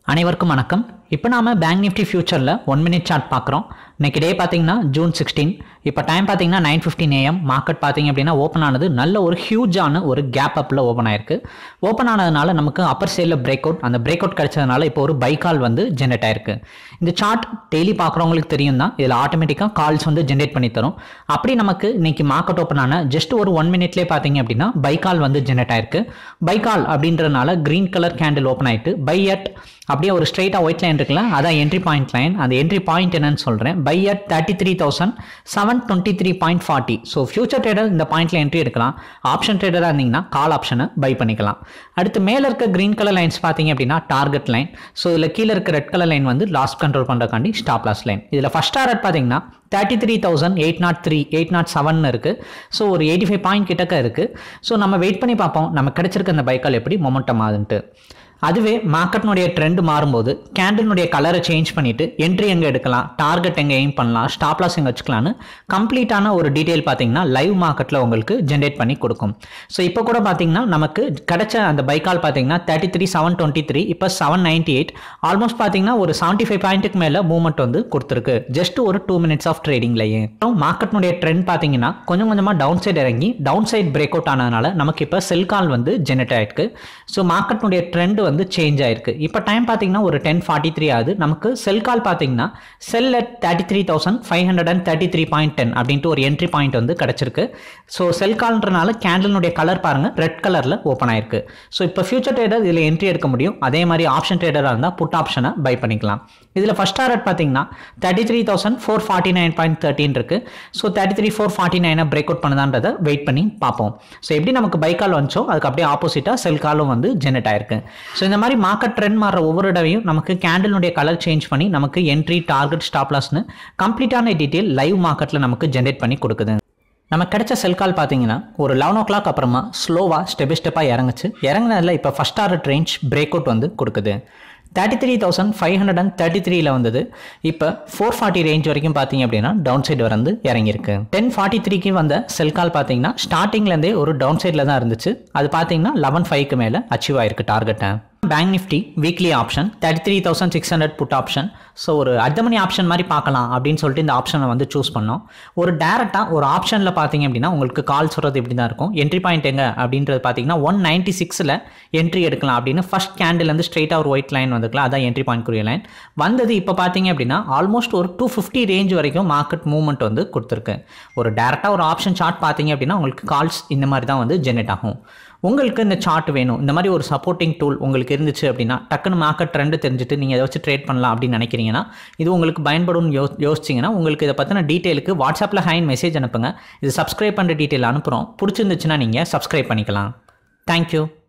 அனைவருக்கும் வணக்கம். இப்போ நாம பேங்க் நிஃப்டி ஃபியூச்சரில் 1 மினிட் சார்ட் பார்க்குறோம். இன்னைக்கு டே பார்த்தீங்கன்னா ஜூன் 16. இப்போ டைம் பார்த்தீங்கன்னா 9:15 AM. மார்க்கெட் பார்த்தீங்க அப்படின்னா ஓப்பன் ஆனது நல்ல ஒரு ஹியூஜான ஒரு கேப் அப்பில் ஓப்பன் ஆயிருக்கு. ஓப்பன் ஆனதுனால நமக்கு அப்பர் சைடில் பிரேக் அவுட், அந்த பிரேக் அவுட் கிடைச்சதுனால இப்போ ஒரு பை கால் வந்து ஜென்ரேட் ஆயிருக்கு. இந்த சார்ட் டெய்லி பார்க்குறவங்களுக்கு தெரியும் தான், இதில் ஆட்டோமேட்டிக்காக கால்ஸ் வந்து ஜென்ரேட் பண்ணி தரும். அப்படி நமக்கு இன்னைக்கு மார்க்கெட் ஓப்பன் ஆன ஜஸ்ட் ஒரு 1 மினிட்லேயே பார்த்தீங்க அப்படின்னா பை கால் வந்து ஜென்ரேட் ஆயிருக்கு. பை கால் அப்படின்றதுனால கிரீன் கலர் கேண்டில் ஓப்பன் ஆயிட்டு பை அட் அப்படியே ஒரு ஸ்ட்ரெயிட்டாக ஒயிட் லைன் இருக்குல்ல, அதான் என்ட்ரி பாயிண்ட் லைன். அந்த என்ட்ரி பாயிண்ட் என்னன்னு சொல்கிறேன், buy at 33,723.40. So future trader இந்த பாயிண்ட்ல என்ட்ரி எடுக்கலாம். ஆப்ஷன் ட்ரேடராக இருந்தீங்கன்னா கால் ஆப்ஷனை பை பண்ணிக்கலாம். அடுத்து மேலே இருக்க கிரீன் கலர் லைன்ஸ் பார்த்தீங்க அப்படின்னா டார்கெட் லைன். ஸோ இதில் கீழே இருக்க ரெட் கலர் லைன் வந்து லாஸ் கண்ட்ரோல் பண்ணுறக்காண்டி ஸ்டாப் லாஸ் லைன். இதில் ஃபர்ஸ்ட் டார்கெட் பார்த்தீங்கன்னா 33,803 807 இருக்குது. ஸோ ஒரு 85 பாயிண்ட் கிட்டக்க இருக்குது. ஸோ நம்ம வெயிட் பண்ணி பார்ப்போம் நம்ம கிடைச்சிருக்க அந்த பைக்கால் எப்படி மொமெண்டம் ஆகுதுன்ட்டு. அதுவே மார்க்கெட்னுடைய ட்ரெண்ட் மாறும்போது கேண்டிலுடைய கலரை சேஞ்ச் பண்ணிட்டு என்ட்ரி எங்கே எடுக்கலாம், டார்கெட் எங்கே எய்ம் பண்ணலாம், ஸ்டாப் லாஸ் எங்கே வச்சுக்கலான்னு கம்ப்ளீட்டான ஒரு டீட்டெயில் பார்த்தீங்கன்னா லைவ் மார்க்கெட்டில் உங்களுக்கு ஜென்ரேட் பண்ணி கொடுக்கும். ஸோ இப்போ கூட பார்த்தீங்கன்னா நமக்கு கிடைச்ச அந்த பைக்கால் பார்த்தீங்கன்னா 33,723, இப்போ 798, ஆல்மோஸ்ட் பார்த்தீங்கன்னா ஒரு 75 பாயிண்ட்டுக்கு மேலே மூவ்மெண்ட் வந்து கொடுத்துருக்கு ஜஸ்ட் ஒரு 2 மினிட்ஸ் ஆஃப் ட்ரேடிங்லேயே. மார்க்கெட்னுடைய ட்ரெண்ட் பார்த்தீங்கன்னா கொஞ்சம் கொஞ்சமாக டவுன் சைட் இறங்கி டவுன் சைட் பிரேக் அவுட் ஆனதுனால நமக்கு இப்போ செல் கால் வந்து ஜென்ரேட் ஆயிருக்கு. ஸோ மார்க்கெட்னுடைய ட்ரெண்ட் வந்து சேஞ்ச் ஆயிருக்கு. இப்போ டைம் பார்த்தீங்கன்னா ஒரு 10:43 ஆகுது. நமக்கு செல் கால் பார்த்தீங்கன்னா செல் அட் 33,533.10 அப்படின்ட்டு ஒரு என்ட்ரி பாயிண்ட் வந்து கிடைச்சிருக்கு. ஸோ செல் கால்ன்றனால கேண்டிலுடைய கலர் பாருங்க ரெட் கலர்ல ஓப்பன் ஆயிருக்கு. ஸோ இப்போ ஃபியூச்சர் ட்ரேடர் இதில் என்ட்ரி எடுக்க முடியும். அதே மாதிரி ஆப்ஷன் ட்ரேடராக இருந்தால் புட் ஆப்ஷனை பை பண்ணிக்கலாம். இதில் ஃபர்ஸ்ட் டார்கெட் பார்த்தீங்கன்னா 33,449.13 இருக்கு. ஸோ 33,449 பிரேக் அவுட் பண்ணுதான்றதை வெயிட் பண்ணி பார்ப்போம். ஸோ எப்படி நமக்கு பை கால் வந்துச்சோ அதுக்கு அப்படியே ஆப்போசிட்டாக செல் காலும் வந்து ஜென்ரேட் ஆயிருக்கு. ஸோ இந்த மாதிரி மார்க்கெட் ட்ரெண்ட் மாற ஒவ்வொரு தடவையும் நமக்கு கேண்டிலுடைய கலர் சேஞ்ச் பண்ணி நமக்கு என்ட்ரி, டார்கெட், ஸ்டாப் லாஸ்னு கம்ப்ளீட்டான டீட்டெயில் லைவ் மார்க்கெட்டில் நமக்கு ஜென்ரேட் பண்ணி கொடுக்குது. நமக்கு கிடைச்ச செல் கால் பார்த்தீங்கன்னா ஒரு 11 o'clock அப்புறமா ஸ்லோவாக ஸ்டெப் பை ஸ்டெப்பாக இறங்குச்சு. இறங்கினதில் இப்போ first target range break out வந்து கொடுக்குது. 33,533 வந்தது. இப்போ 440 ரேஞ்ச் வரைக்கும் பார்த்தீங்க அப்படின்னா டவுன் சைடு வந்து இறங்கியிருக்கு. 10:43க்கு வந்த செல் கால் பார்த்தீங்கன்னா ஸ்டார்டிங்லேருந்தே ஒரு டவுன் சைடில் தான் இருந்துச்சு. அது பார்த்தீங்கன்னா 11.5க்கு மேலே அச்சீவ் ஆயிருக்கு டார்கெட்டை. Bank Nifty weekly option 33,600 put option. So ஒரு அர்த்தமணி ஆப்ஷன் மாதிரி பார்க்கலாம் அப்படின்னு சொல்லிட்டு இந்த ஆப்ஷனை வந்து சூஸ் பண்ணோம். ஒரு டேரெக்டாக ஒரு ஆப்ஷனில் பார்த்தீங்க அப்படின்னா உங்களுக்கு கால் சொல்கிறது இப்படி தான் இருக்கும். என்ட்ரி பாயிண்ட் எங்கே அப்படின்றது பார்த்தீங்கன்னா 196ல் என்ட்ரி எடுக்கலாம் அப்படின்னு ஃபர்ஸ்ட் கேண்டில் ஸ்ட்ரெயிட்டாக ஒரு ஒயிட் லைன் வந்துக்கலாம். அதான் என்ட்ரி பாயிண்ட் குறிய லைன் வந்தது. இப்போ பார்த்தீங்க அப்படின்னா ஆல்மோஸ்ட் ஒரு 250 ரேஞ்ச் வரைக்கும் மார்க்கெட் மூவ்மெண்ட் வந்து கொடுத்துருக்கு. ஒரு டேரெக்டாக ஒரு ஆப்ஷன் சார்ட் பார்த்தீங்க அப்படின்னா உங்களுக்கு கால்ஸ் இந்த மாதிரி தான் வந்து ஜென்ரேட் ஆகும். உங்களுக்கு இந்த சார்ட் வேணும், இந்த மாதிரி ஒரு சப்போர்ட்டிங் டூல் உங்களுக்கு இருந்துச்சு அப்படின்னா டக்குன்னு மார்க்கெட் ட்ரெண்ட் தெரிஞ்சுட்டு நீங்கள் இதை வச்சு ட்ரேட் பண்ணலாம் அப்படின்னு நினைக்கிறீங்கன்னா இது உங்களுக்கு பயன்படும் யோசிச்சிங்கன்னா உங்களுக்கு இதை பற்றின டீட்டெயிலுக்கு வாட்ஸ்அப்பில் ஹைன் மெசேஜ் அனுப்புங்க. இது சப்ஸ்கிரைப் பண்ணுற டீட்டெயில் அனுப்புகிறோம். பிடிச்சிருந்துச்சுன்னா நீங்கள் சப்ஸ்கிரைப் பண்ணிக்கலாம். தேங்க்யூ.